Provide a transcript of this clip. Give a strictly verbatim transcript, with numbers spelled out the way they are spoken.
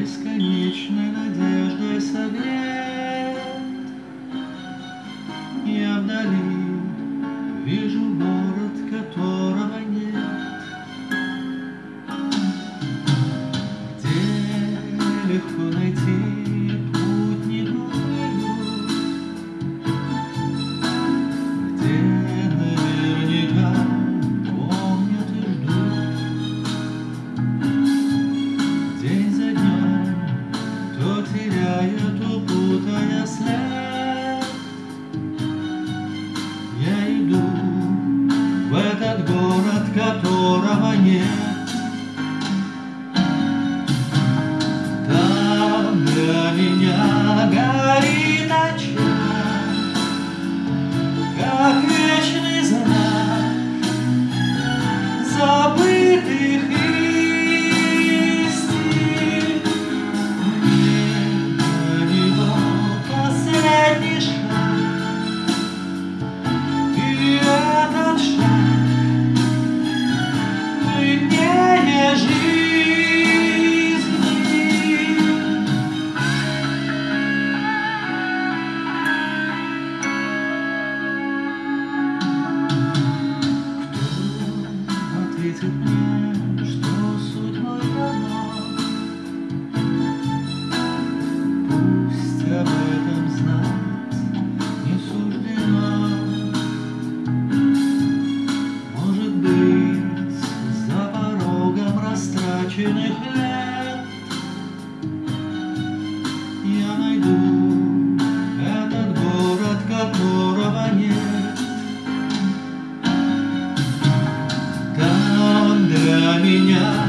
бесконечной надеждой согрет. Я вдали вижу город, которого нет, где легко найти путь недолгий, где наверняка помнят и ждут день за днем, то теряя, то путая след. Я иду в этот город, которого нет. Там для меня горит очаг, как вечный знак забытых истин. Мне до него последний шаг, и этот шаг длиннее жизни. Ответит мне, что судьбой дано. Пусть об этом знать не суждено. Может быть, за порогом растраченных лет я найду этот город, которого нет. Для меня